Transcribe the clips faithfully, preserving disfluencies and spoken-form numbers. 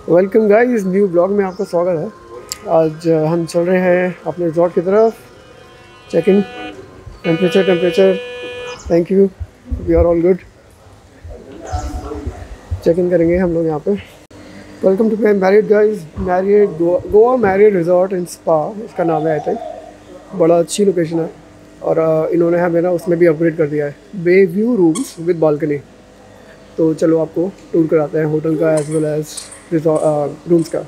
Welcome guys, new blog में आपका स्वागत है। आज हम चल रहे हैं अपने रिजॉर्ट की तरफ। Check in, temperature temperature thank you, we are all good. Check in करेंगे हम लोग यहाँ पे। Welcome to Marriott guys, Marriott Goa Marriott resort and spa इसका नाम है। आई थिंक बड़ा अच्छी लोकेशन है और uh, इन्होंने हमें ना उसमें भी अपग्रेड कर दिया है, bay view rooms with balcony. तो चलो आपको टूर कराते हैं होटल का एज वेल एज रूम्स का।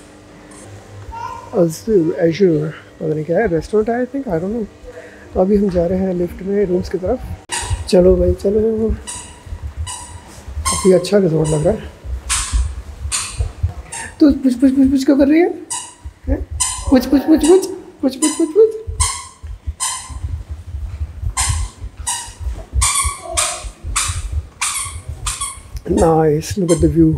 एश्योर पता नहीं क्या है, रेस्टोरेंट है I think, I don't know. तो अभी हम जा रहे हैं लिफ्ट में रूम्स की तरफ। चलो भाई चलो, काफ़ी अच्छा रिजॉर्ट लग रहा है। तो कुछ कुछ कुछ कुछ क्यों कर रही है? कुछ कुछ कुछ कुछ कुछ कुछ कुछ कुछ nice, look at the view,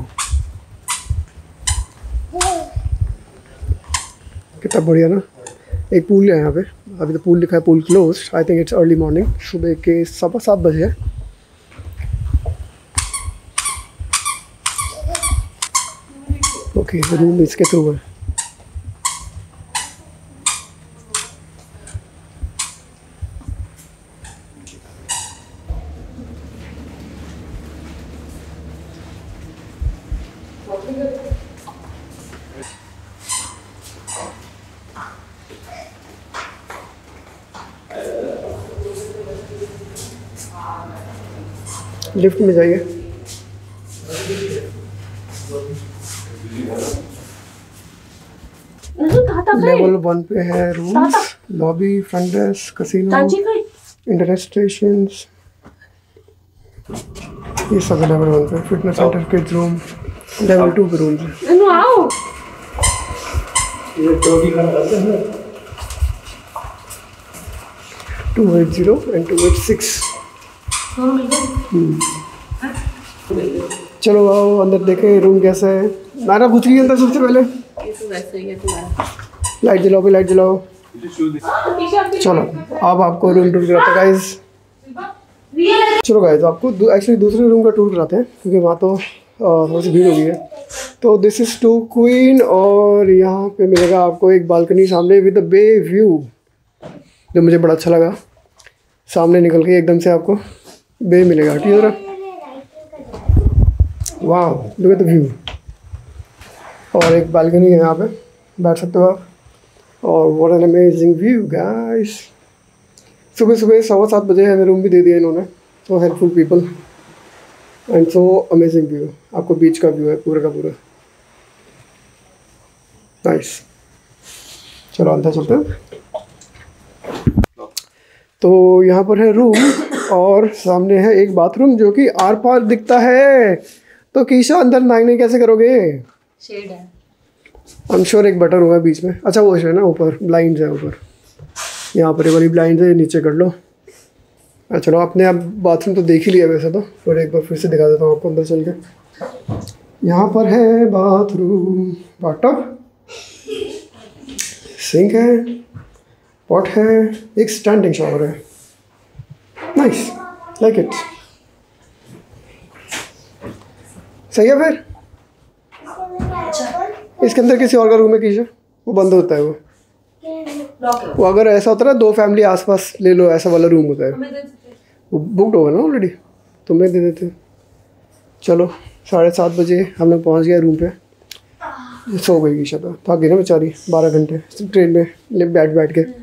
कितना बढ़िया ना। एक पूल है यहाँ पे, अभी तो पूल लिखा है pool close. I think it's early morning, सुबह के सवा सात बजे है। ओके, रूम इसके थ्रू है। लिफ्ट में जाइए। लेवल वन पे है rooms, lobby, front desk, casino, internet station, ये सब लेवल वन पे। Fitness centre, kids room, level two पे रूम्स है। Two eight zero and two eight six. चलो आओ अंदर देखें रूम कैसा है। नारा कुछ नहीं अंदर सबसे पहले। लाइट जलाओ, लाइट जलाओ। चलो अब आपको रूम टूर कराते हैं गाइस। चलो गाइस आपको एक्चुअली दूसरे रूम का टूर कराते हैं क्योंकि वहाँ तो थोड़ी सी भीड़ हो गई है। तो दिस इज़ टू क्वीन और यहाँ पे मिलेगा आपको एक बालकनी सामने विद द बे व्यू, जो मुझे बड़ा अच्छा लगा। सामने निकल के एकदम से आपको बे मिलेगा। ठीक है, वाह लुक एट द व्यू। और एक बालकनी है, यहाँ पे बैठ सकते हो आप। और what an amazing view guys. सुबह सुबह सवा सात बजे हमें रूम भी दे दिया इन्होंने। So helpful people and so amazing view. आपको बीच का व्यू है पूरा का पूरा, नाइस। चलो अंदर चलते हैं। तो यहाँ पर है रूम और सामने है एक बाथरूम जो कि आर पार दिखता है। तो कीशा अंदर नहाने कैसे करोगे? शेड है, आई एम श्योर एक बटन होगा बीच में। अच्छा वो है ना, ऊपर ब्लाइंड है, ऊपर यहाँ पर ये वाली ब्लाइंड है, नीचे कर लो। अच्छा चलो, आपने अब बाथरूम तो देख ही लिया वैसे तो, फिर एक बार फिर से दिखा देता हूँ आपको अंदर चल के। यहाँ पर है बाथरूम, बाथटब, सिंक है, पॉट है, एक स्टैंडिंग शावर है। Nice, like it. सही है। फिर इसके अंदर किसी और का रूम है कीजिए, वो बंद होता है। वो वो अगर ऐसा होता है ना, दो फैमिली आसपास ले लो, ऐसा वाला रूम होता है। वो बुकड होगा ना ऑलरेडी, तुम्हें दे देते। चलो साढ़े सात बजे हम लोग पहुँच गए रूम पे। सो गई कीशा तो, थक गई ना बेचारी, बारह घंटे ट्रेन में बैठ बैठ के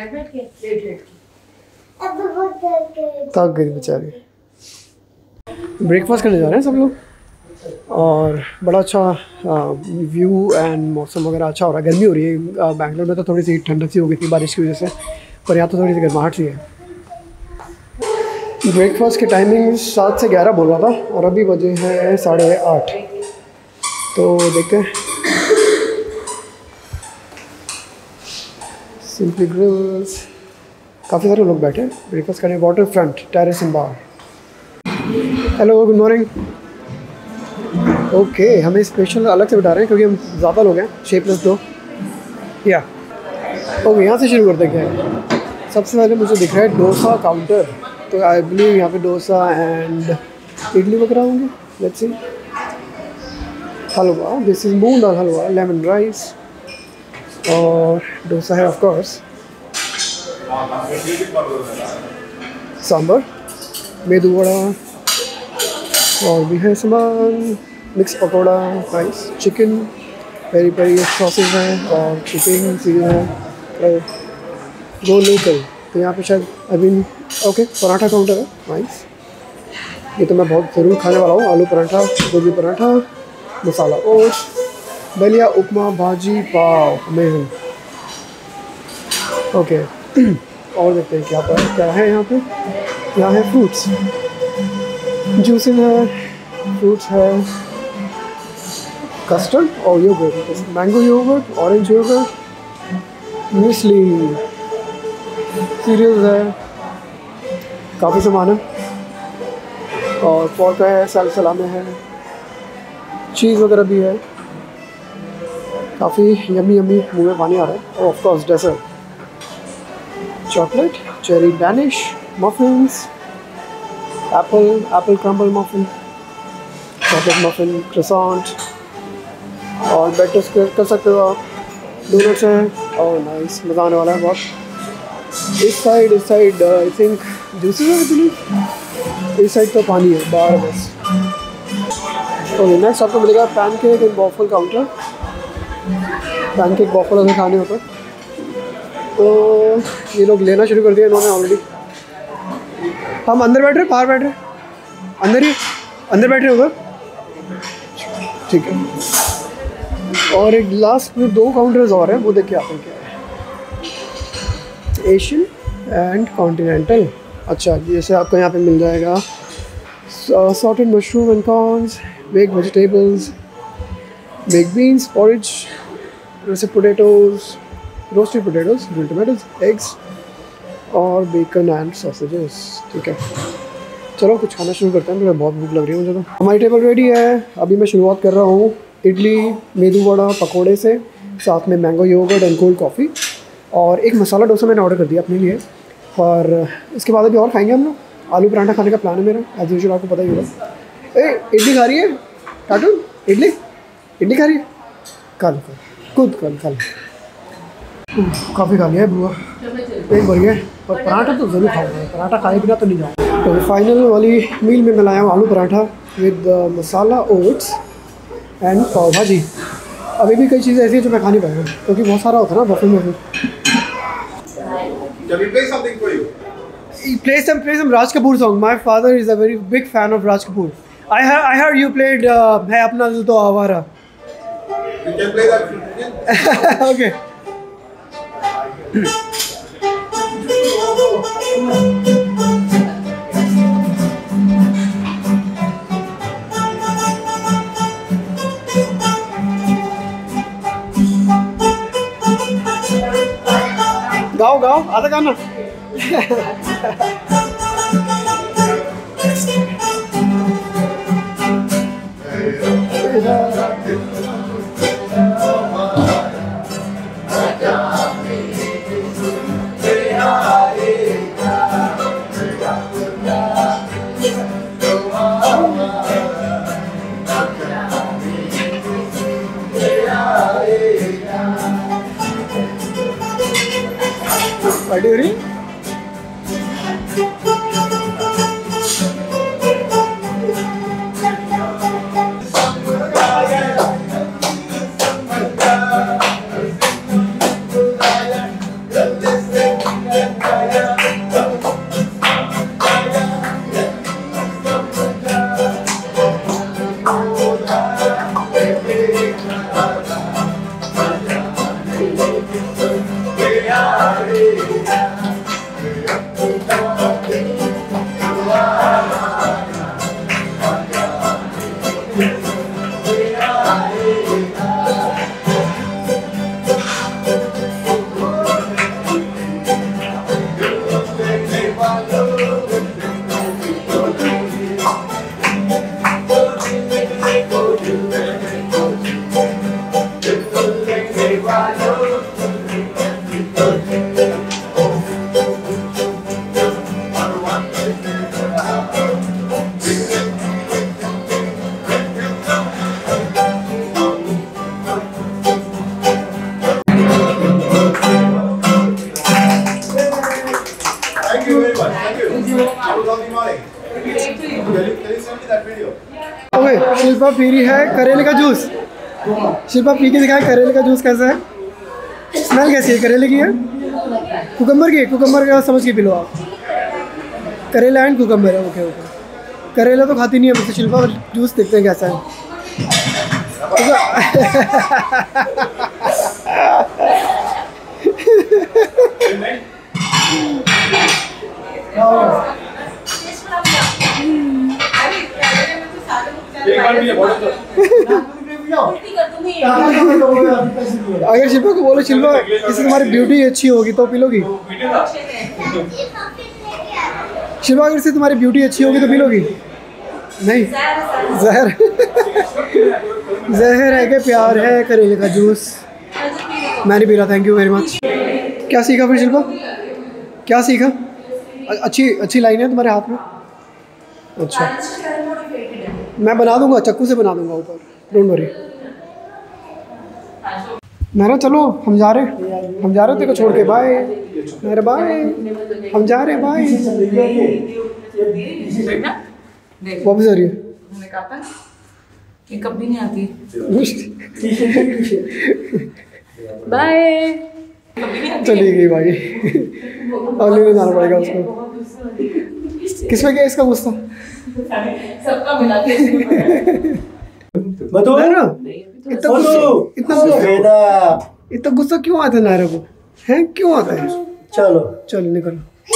थक गई बेचारी। ब्रेकफास्ट करने जा रहे हैं सब लोग और बड़ा अच्छा व्यू एंड मौसम वगैरह अच्छा हो रहा है। गर्मी हो रही है, बैंगलोर में तो थोड़ी सी ठंडक सी हो गई थी बारिश की वजह से, पर यहाँ तो थोड़ी सी गर्माहट सी है। ब्रेकफास्ट की टाइमिंग सात से ग्यारह बोल रहा था और अभी बजे हैं साढ़े आठ। तो देखते हैं। सिंपली ग्रिल्स, काफ़ी सारे लोग बैठे ब्रेकफास्ट करने। Water front terrace and bar. Hello good morning. Okay, हमें स्पेशल अलग से बिठा रहे हैं क्योंकि हम ज़्यादा लोग हैं, छः प्लस दो। या ओके, यहाँ से शुरू करते हैं। सबसे पहले मुझे दिख रहा है डोसा काउंटर। तो आई बिलीव यहाँ पे डोसा एंड इडली वगैरह होंगे। Let's see. Halwa, this is moong dal halwa, lemon rice और डोसा है ऑफ कोर्स, सांभर, मेदू वड़ा और भी है सामान, mix pakora, rice, chicken, peri peri sausages हैं और चिकन चीज़ है, गो लोकल। तो यहाँ पे शायद अभी ओके पराठा काउंटर है, नाइस। ये तो मैं बहुत ज़रूर खाने वाला हूँ, आलू पराठा, गोभी पराठा, मसाला ओट्स, दलिया, उपमा, भाजी, पाव, अमेजिंग। ओके और देखते हैं क्या पर क्या है यहाँ पे। यहाँ है फ्रूट्स, जूसेस है, फ्रूट्स है, कस्टर्ड और yogurt, mango yogurt, orange yogurt, muesli, cereals है, काफ़ी सामान है और पोर्क है, सल सलामे है, चीज़ वगैरह भी है, काफ़ी यमी यमी, मुँह में पानी आ रहा है। और of course dessert, chocolate, cherry danish, muffins, apple apple crumble muffin, chocolate muffin, croissant और बेड टोस्ट कर सकते हो आप, डोनट्स हैं और नाइस, मज़ा आने वाला है बहुत। इस साइड इस साइड आई थिंक जूसेस है, बिलीव इस साइड तो पानी है बाहर बस। ओके नेक्स्ट आपको मिलेगा pancake and waffle counter, pancake waffle अगर खाने होता तो ये लोग लेना शुरू कर दिया इन्होंने ऑलरेडी। हम अंदर बैठ रहे बाहर बैठ रहे अंदर ही अंदर बैठ रहे उधर, ठीक है। और एक लास्ट में दो काउंटर्स और हैं, वो देख के आते हैं क्या है। एशियन एंड कॉन्टिनेंटल, अच्छा जैसे आपको यहाँ पे मिल जाएगा sauteed mushroom and corns, baked vegetables, baked beans, porridge, roasted potatoes, roasted potatoes, grilled tomatoes, eggs और बेकन एंड सॉसेजेस, ठीक है। चलो कुछ खाना शुरू करते हैं, मुझे बहुत भूख लग रही है मुझे तो। हमारी टेबल रेडी है, अभी मैं शुरुआत कर रहा हूँ इडली, मेदू वड़ा, पकोड़े से, साथ में mango yogurt and cold coffee और एक मसाला डोसा मैंने ऑर्डर कर दिया अपने लिए। और इसके बाद अभी और खाएंगे हम लोग। आलू पराठा खाने का प्लान है मेरा, एज यूजुअल, आपको पता ही होगा। ए इडली खा रही है कार्टून, इडली इडली खा रही है, खा लो खुद कर खा लो। काफ़ी खा लिया है बुआ, पेट भर गया, पर पराठा तो ज़रूर खाऊंगा, पराठा खाए बिना तो नहीं जाऊँगा। तो फाइनल वाली मील में मैं लाया हूँ aloo paratha with masala oats and pav bhaji. अभी भी कई चीज़ें ऐसी हैं जो मैं खा नहीं पाया क्योंकि बहुत सारा होता है ना बफे में। Can we play something for you? Play some, play some Raj Kapoor song. My father is a very big fan of Raj Kapoor. I heard, I heard you played uh, "Hai Apna Dil To Awara." You can play that again. Okay. गाओ गाओ आधा गाना। Aduri? Shilpa P रही है करेले का juice. Shilpa P के दिखाए करेले का जूस कैसा है, स्मेल कैसी है करेले की है, कुकम्बर की, कुकम्बर का समझ के पी लो आप, करेला एंड कुकम्बर है। ओके ओके, करेला तो खाती नहीं है मुझसे शिल्पा, जूस देखते हैं कैसा है। अगर शिल्पा को बोलो शिल्पा इससे तुम्हारी ब्यूटी अच्छी होगी तो पी लोगी, शिल्पा अगर इससे तुम्हारी ब्यूटी अच्छी होगी तो पी लोगी? नहीं, जहर जहर है कि प्यार है करेले का जूस। मैं नहीं पी रहा, थैंक यू वेरी मच। क्या सीखा फिर शिल्पा, क्या सीखा? अच्छी अच्छी लाइन है तुम्हारे हाथ में। अच्छा मैं बना दूंगा, चक्कू से बना दूंगा ऊपर, डोंट वरी। मेरा चलो हम जा रहे हम जा रहे थे को छोड़ के, बाय मेरा बाय, हम जा रहे बाय। वापस आ रही है, ये कभी नहीं आती। बाय। चली गई भाई, अगले दिन जाना पड़ेगा उसको। किस में क्या इसका गुस्सा? सबका मिला के बताओ ना, इतना गुस्सा इतना गुस्सा इतना गुस्सा क्यों आता है नायरा को, हैं क्यों आता है? चलो चलो निकलो,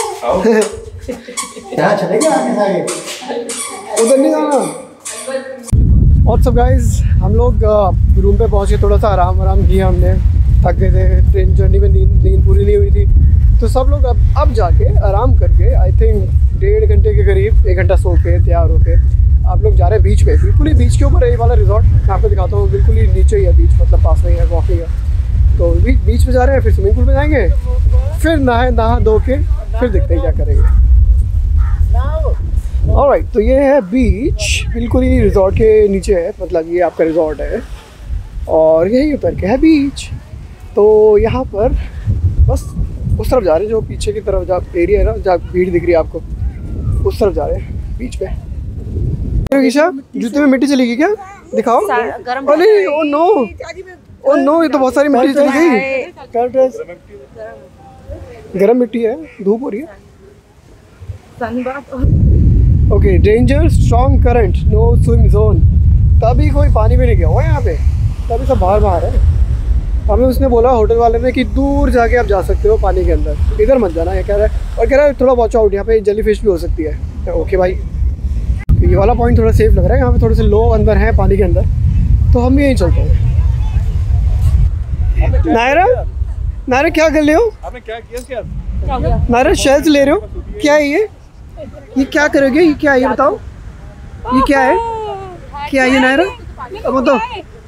यहाँ चलेंगे आगे आगे, उधर नहीं जाना। और सब गाइस हम लोग रूम पे पहुंचे, थोड़ा सा आराम आराम किया हमने, थक गए थे, ट्रेन जर्नी में नींद नींद पूरी नहीं हुई थी, तो सब लोग अब अब जाके आराम करके आई थिंक डेढ़ घंटे के करीब, एक घंटा सो के तैयार होके आप लोग जा रहे हैं बीच पे। बिल्कुल ही बीच के ऊपर है ये वाला रिजॉर्ट, मैं आपको दिखाता हूँ, बिल्कुल ही नीचे ही है बीच, मतलब पास में ही है, वॉकिंग है। तो बीच बीच पे जा रहे हैं, फिर स्विमिंग पूल में जाएंगे, फिर नहाए नहा धो के फिर देखते हैं क्या करेंगे। ऑलराइट, तो ये है बीच, बिल्कुल ही रिजॉर्ट के नीचे है, मतलब ये आपका रिजॉर्ट है और यही उतर के है बीच। तो यहाँ पर बस उस तरफ जा रहे हैं, जो पीछे की तरफ जहाँ एरिया है ना, जहाँ भीड़ दिख रही है आपको, उस तरफ जा रहे हैं बीच पे। ईशा जूते में मिट्टी चली गई क्या, दिखाओ। अरे ओ नो, ओ नो, ये तो बहुत सारी मिट्टी चली गई। गरम मिट्टी है, धूप हो रही है। Okay, danger, strong current, no swim zone. तभी कोई पानी में नहीं गया हुआ यहाँ पे, तभी सब बाहर बाहर है। हमें उसने बोला होटल वाले ने कि दूर जाके आप जा सकते हो पानी के अंदर, इधर मत जाना, ये कह रहा है। और कह रहा है थोड़ा वॉच आउट, यहाँ पे जेली फिश भी हो सकती है। ओके भाई, तो ये वाला पॉइंट थोड़ा सेफ लग रहा है, यहाँ पे थोड़े से लोग अंदर हैं पानी के अंदर, तो हम भी यहीं चलते हैं। नायरा, नायरा क्या कर रहे हो? आपने क्या किया क्या? नायरा शेल्स ले रहे हो, क्या है ये? ये क्या करोगे, ये क्या है ये बताओ, ये क्या है, क्या है ये नायरा, अब बताओ।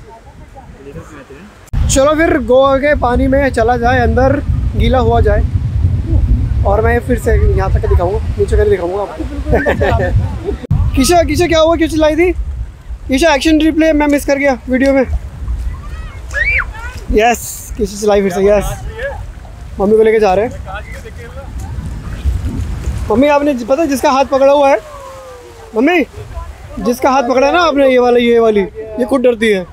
चलो फिर गोवा के पानी में चला जाए, अंदर गीला हुआ जाए, और मैं फिर से यहाँ तक दिखाऊंगा, नीचे कर दिखाऊंगा आपको। किशा किशा क्या हुआ, क्यों चिल्लाई थी? किशा एक्शन रिप्ले मैं मिस कर गया वीडियो में। यस, किशा चिल्लाई फिर से, यस। मम्मी को लेके जा रहे हैं। मम्मी आपने पता है जिसका हाथ पकड़ा हुआ है, मम्मी जिसका हाथ पकड़ा है ना आपने, ये वाला ये वाली, ये खुद डरती है।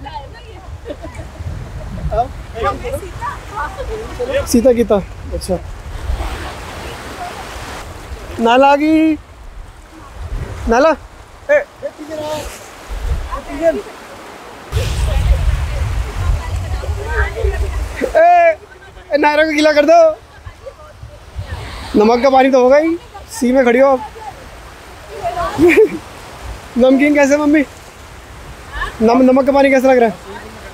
सीता गीता, अच्छा। नाला आ गई, नाला ए, ए, नायरा को गीला कर दो। नमक का पानी तो होगा ही, सी में खड़ी हो आप। नमकीन कैसे मम्मी, नम नमक का पानी कैसा लग रहा है?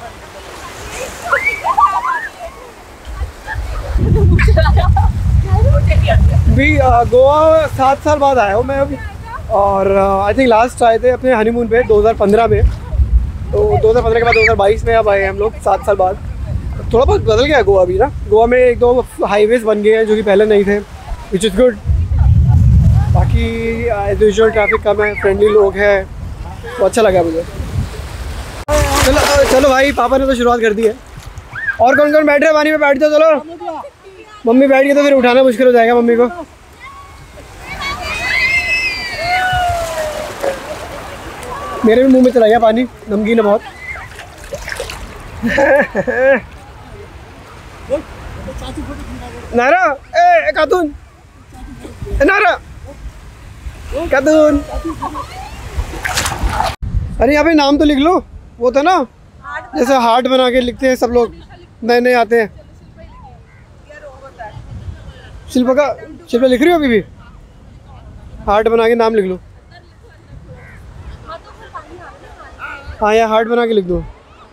भी गोवा सात साल बाद आया हूँ मैं अभी, और आई थिंक लास्ट आए थे अपने हनीमून पे दो हज़ार पंद्रह में, तो दो हज़ार पंद्रह के बाद दो हज़ार बाईस में अब आए हम लोग, सात साल बाद। थोड़ा बहुत बदल गया गोवा भी ना, गोवा में एक दो हाईवेज बन गए हैं जो कि पहले नहीं थे, विच इज़ गुड। बाकी एज यूजुअल ट्रैफिक कम है, फ्रेंडली लोग हैं, तो अच्छा लगा मुझे। चलो चलो भाई, पापा ने तो शुरुआत कर दी है। और कौन कौन बैठ रहे हैं पानी में? बैठ जाओ चलो। मम्मी बैठ गई तो फिर उठाना मुश्किल हो जाएगा मम्मी को। मेरे भी मुंह में चला गया पानी, नमकीन है बहुत। नारा ए खातून, नारा खातून। अरे यहाँ पे नाम तो लिख लो, वो था ना जैसे हार्ट बना के लिखते हैं सब लोग, नए नए आते हैं। शिल्पा का, शिल्पा लिख रही हो अभी भी? हार्ट बना के नाम लिख लो। हाँ यार हार्ट बना के लिख दो।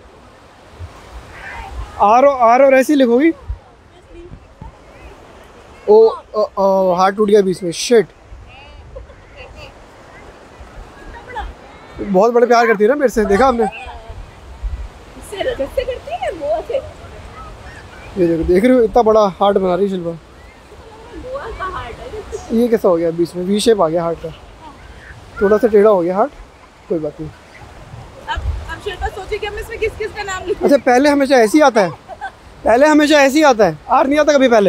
आर ओ आर और ऐसे लिखोगी। ओ, ओ, ओ हार्ट टूट गया बीच में, शिट। बहुत बड़े प्यार करती है ना मेरे से, देखा आपने? ये देखो, देख रहे हो इतना बड़ा हार्ट बना रही शिल्पा। ये कैसा हो गया बीच में, वी शेप आ गया हार्ट का, थोड़ा सा टेढ़ा हो गया हार्ट, कोई बात नहीं। अब शिल्पा सोचे कि हम इसमें किस किस का नाम लिखें। अच्छा पहले हमेशा ऐसे ही आता है, पहले हमेशा ऐसे ही आता है, आर नहीं आता कभी पहले।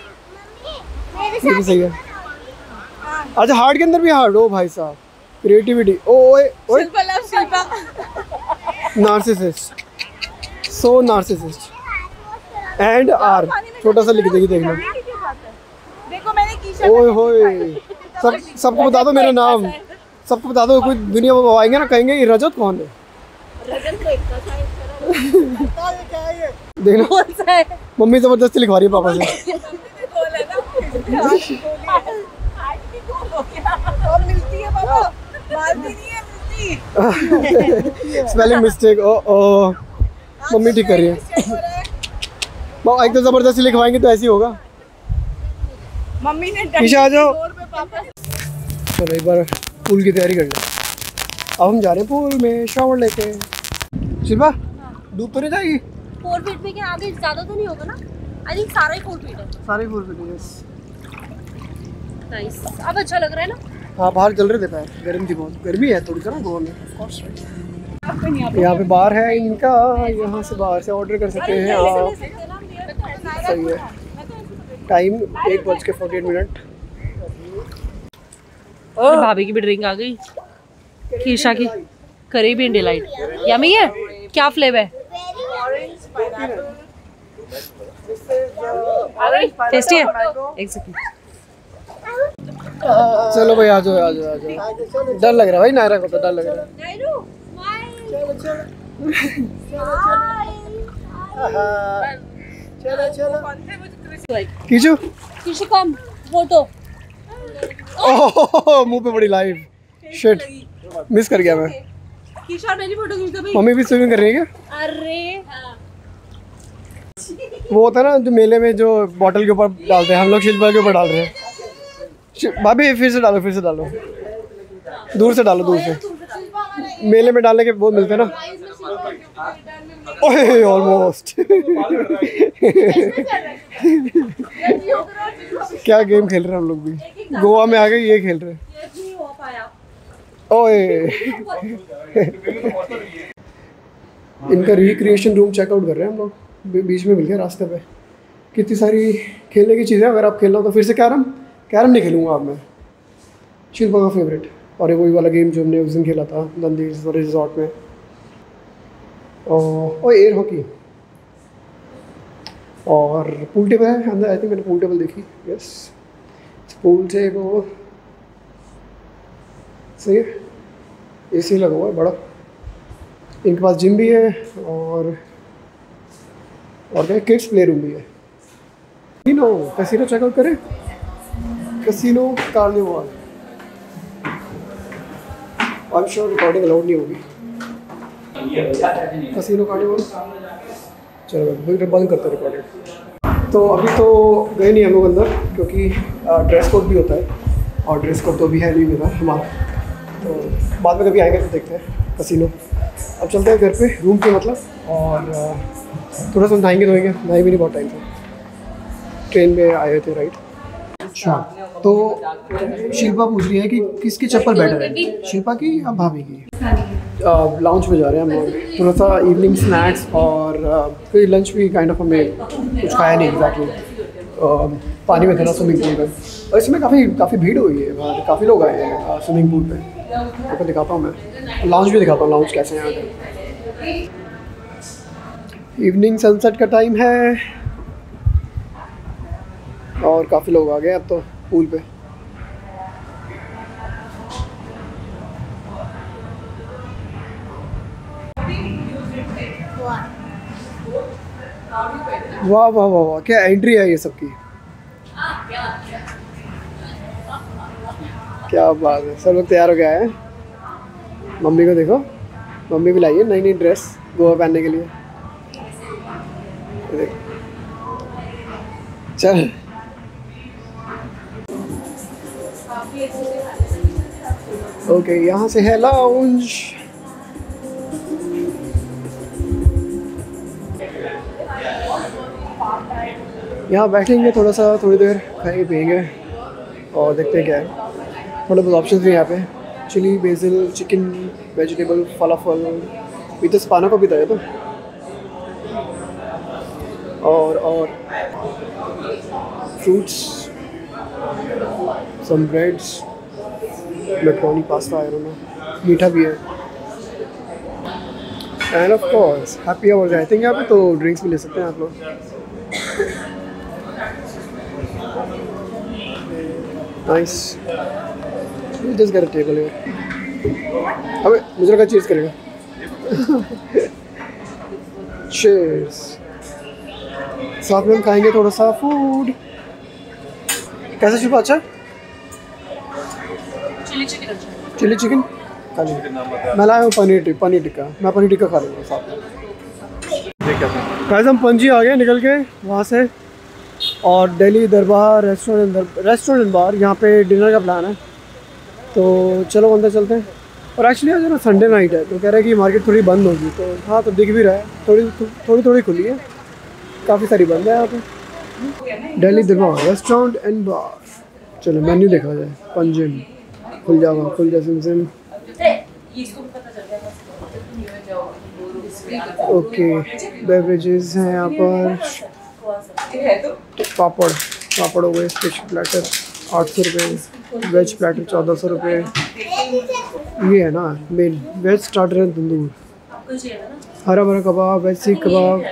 ये भी सही है। अच्छा हार्ट के अंदर भी हार्ट, ओ भाई साहब क्रिएटिविटी। ओए ओए Shilpa love Shilpa. Narcissist, so narcissist. And R छोटा सा लिख देगी, देखना। देखो मैंने कीशा। ओए होए, सब सबको बता दो मेरा नाम, सबको बता दो। कोई दुनिया में आएंगे ना, कहेंगे ये रजत कौन है? रजत को इतना साइज देखना कौन सा है? मम्मी जबरदस्ती लिखवा रही है पापा से। और मिलती है पापा, मालती नहीं है, मिलती। स्पेलिंग मिस्टेक, ओ ओ मम्मी ठीक कर रही है। एक तो जबरदस्ती लिखवाएंगे तो ऐसे ही होगा। मम्मी ने ईशा आ जाओ। पापा चलो एक बार पूल की तैयारी कर ले। अब हम जा रहे हैं पूल में शावर लेके। शिल्पा डूब तो नहीं जाएगी? फोर फीट में क्या आगे ज्यादा तो नहीं होगा ना? आई थिंक सारा ही फोर फीट है। सारे फोर फीट है। यस नाइस, अब अच्छा लग रहा है ना? हाँ बाहर चल रहे थे पैर, गर्म थी बहुत, गर्मी है थोड़ी सा ना गोवा में। यहाँ पे बार है इनका, यहाँ से बाहर से ऑर्डर कर सकते हैं आप। सही है। टाइम एक बज के फोर्टी एट मिनट। भाभी की भी ड्रिंक आ गई, कीशा की करीबियन डिलाइट। यम्मी है। क्या फ्लेवर है? टेस्टी है। एक सेकंड। चलो भाई आ जाओ आ जाओ आ जाओ। डर लग रहा है भाई, नायरा को तो डर लग रहा है। चलो चलो कीचू कीशा कम फोटो। ओह मुंह पे बड़ी लाइव, शिट मिस कर गया मैं। कीशा मेरी फोटो खींच दो भाई। मम्मी भी स्विमिंग कर रही है क्या? अरे वो होता है ना जो मेले में जो बॉटल के ऊपर डालते हैं, हम लोग शिल्पा के ऊपर डाल रहे हैं। भाभी फिर से डालो, फिर से डालो, दूर से डालो, दूर से। मेले में डालने के वो मिलते हैं ना। ओए ऑलमोस्ट। क्या गेम खेल रहे हैं हम लोग भी, गोवा में आ गए ये खेल रहे हैं। ओए इनका रिक्रिएशन रूम चेकआउट कर रहे हैं हम लोग, बीच में मिल गया रास्ते पे। कितनी सारी खेलने की चीज़ें, अगर आप खेलना हो तो फिर से कैरम कैरम नहीं खेलूँगा अब मैं, शिल्पा का फेवरेट। और वही वाला गेम जो हमने उस दिन खेला था नंदी रिजॉर्ट में, और एयर हॉकी। और पूल टेबल है अंदर, आई थिंक मैंने पूल टेबल देखी। यस पूल टेबल सही है, ए सी लगा हुआ है बड़ा। इनके पास जिम भी है और और क्या किड्स प्ले रूम भी है। कैसीनो कैसीनो चेकआउट करें, casino carnival. I am sure recording allowed नहीं होगी। कैसीनो कार्निवल, चलो फिर बंद करते हैं रिकॉर्डिंग। तो अभी तो गए नहीं हम लोग अंदर, क्योंकि ड्रेस कोड भी होता है और ड्रेस कोड तो अभी है नहीं मेरा हमारा, तो बाद में कभी आएंगे तो देखते हैं कैसीनो। अब चलते हैं घर पे, रूम पे मतलब, और थोड़ा सा नहाएंगे धोएंगे, नहाए भी नहीं बहुत टाइम से, ट्रेन में आए थे राइट। अच्छा तो शिल्पा पूछ रही है कि किसकी चप्पल बेटर है, शिल्पा की या भाभी की। लाउंज में जा रहे हैं हम लोग, थोड़ा सा इवनिंग स्नैक्स और फिर लंच भी काइंड ऑफ हमने कुछ खाया नहीं एग्जैक्टली। पानी में था स्विमिंग पूल में, और इसमें काफ़ी काफ़ी भीड़ हुई है, काफ़ी लोग आए हैं स्विमिंग पूल पे, आपको दिखाता हूँ मैं। लॉन्च भी दिखाता हूँ लॉन्च कैसे हैं यहाँ पे। इवनिंग सनसेट का टाइम है और काफ़ी लोग आ गए अब तो पूल पे। वाह वाह वाह वाह, क्या एंट्री है ये सबकी, क्या बात है। सब लोग तैयार हो गया है। मम्मी को देखो, मम्मी भी लाई है नई नई ड्रेस गोवा पहनने के लिए। चल ओके, यहाँ से है लाउंज। यहाँ बैठेंगे थोड़ा सा, थोड़ी देर खाएंगे पिएंगे और देखते हैं क्या है। थोड़े बहुत ऑप्शन हैं यहाँ पे, chilli, basil, chicken, vegetable, falafel, with स्पाना को भी था तो, और और fruits, some breads, macaroni, pasta, I don't know, मीठा भी है। And of course happy hours I think यहाँ पे, तो ड्रिंक्स भी ले सकते हैं आप लोग। Nice, just get a table here. अबे मुझे लगा चीज़ करेगा। चीयर्स। साथ में हम खाएंगे थोड़ा सा फूड। कैसा शिल्पा, अच्छा? चिली चिकन अच्छा। चिली चिकन खा लेंगे। मैं लाया हूँ पनीर टिक्का, पनीर टिक्का मैं पनीर टिक्का खा लूँगा साथ में। गाइस हम पणजी आ गए निकल के वहाँ से, और दिल्ली दरबार रेस्टोरेंट रेस्टोरेंट बार यहाँ पे डिनर का प्लान है, तो चलो अंदर चलते हैं। और एक्चुअली आज ना संडे नाइट है, तो कह रहे हैं कि मार्केट थोड़ी बंद होगी, तो हाँ तो दिख भी रहा है थोड़ी थोड़ी थोड़ी खुली है, काफ़ी सारी बंद है यहाँ पे। दिल्ली दरबार रेस्टोरेंट एंड बार। चलो मेन्यू देखा जाए। पंजिम, खुल जावा, खुल जा सिम सिम। ओके, बेवरेजेस हैं यहाँ पर। पापड़, पापड़ हो गए, स्पेशल प्लेटर आठ सौ रुपये, वेज प्लेटर चौदह सौ रुपये। ये है ना main, veg starter and tandoor, hara bhara kebab, veg सीख कबाब,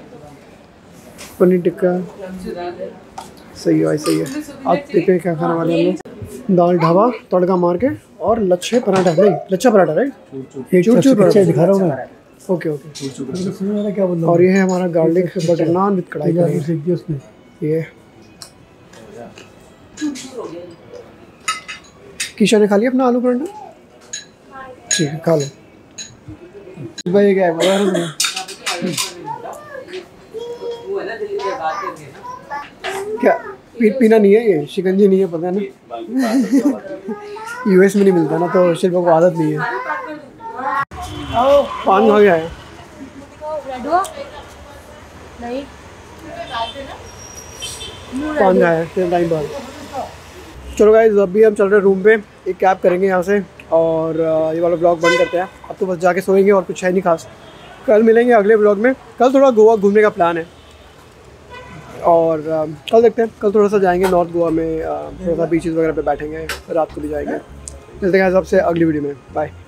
पनीर टिक्का। सही है भाई, सही है। आप देखते हैं क्या खाने वाले हम लोग। दाल ढाबा तड़का मार के, और लच्छे पराठा, नहीं लच्छा पराठा राइट, चूर चूर पराठा दिखा रहा हूँ मैं। ओके ओके, क्या बोल। और ये है हमारा गार्लिक बटर नान विद कढ़ाई पनीर। ये कीशा ने खा लिया अपना आलू पराठा, ठीक है खा लो भाई। क्या है क्या पी, पीना नहीं है, ये शिकंजी नहीं है, पता है ना। यूएस में नहीं मिलता ना, तो शिल्पा को आदत नहीं है। पान खा गया है नहीं, पान खाया है फिर टाइम बाद। चलो गाइस अभी हम चल रहे हैं रूम पे, एक कैब करेंगे यहाँ से, और ये वाला ब्लॉग बंद करते हैं। अब तो बस जाके सोएंगे और कुछ है नहीं खास। कल मिलेंगे अगले ब्लॉग में। कल थोड़ा गोवा घूमने का प्लान है, और कल देखते हैं, कल थोड़ा सा जाएंगे नॉर्थ गोवा में, थोड़ा सा बीचेस वगैरह पे बैठेंगे, रात को भी जाएंगे। मिलते हैं सबसे अगली वीडियो में, बाय।